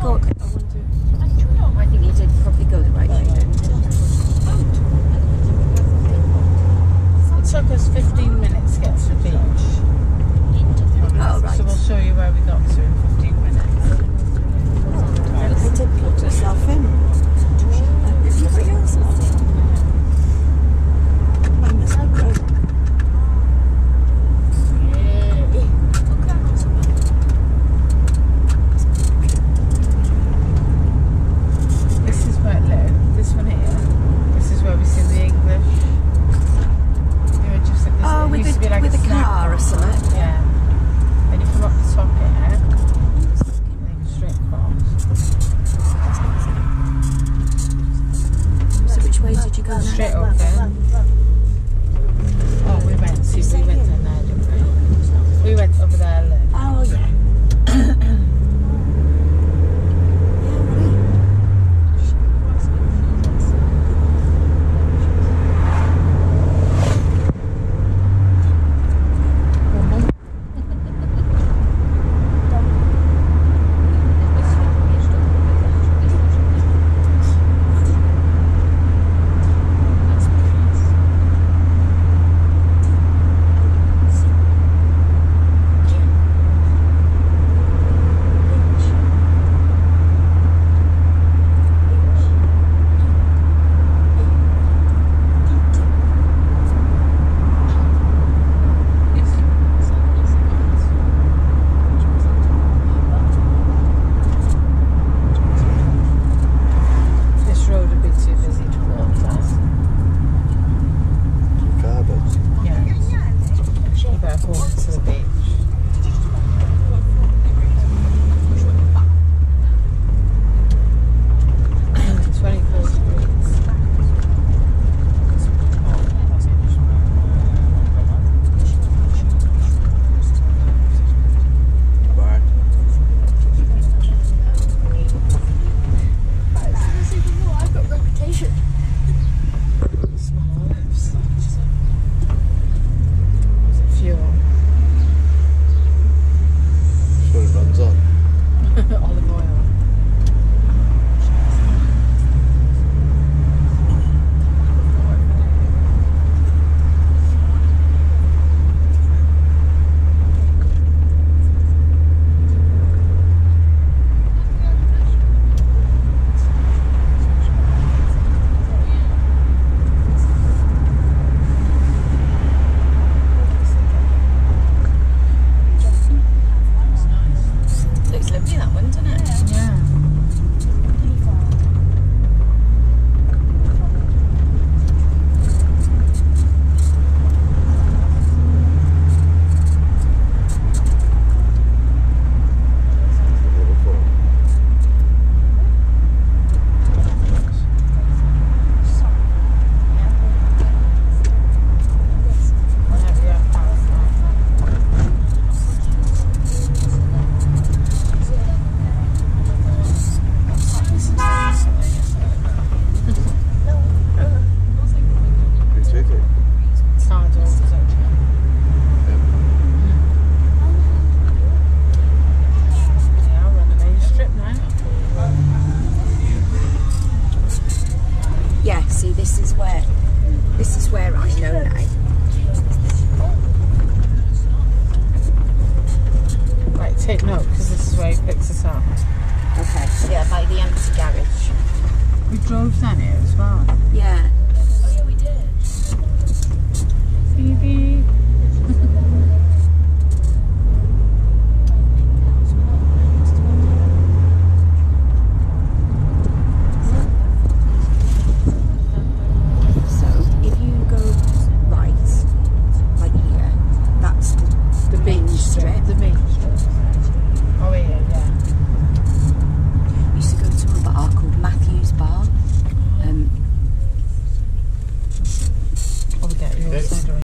go. I think you did probably go the right way. It took us 15 minutes to get to the beach. Oh, right. So we'll show you where we got to in 15 minutes. I did put yourself in. Look at yours. Mine must be good. This is where it lived. This one here. This is where we see the English. You know, just like this, Oh, it used to be like with a a car or something. Yeah. Then you come up the top here. And then you go straight across. So which way did you go now? Straight up there. Oh, we went down there, didn't we? We went over there, look. Oh, yeah. This is where I know now. Right, take note because this is where he picks us up. Okay, yeah, by the empty garage. We drove down here as well. Yeah. Oh yeah, we did. Phoebe.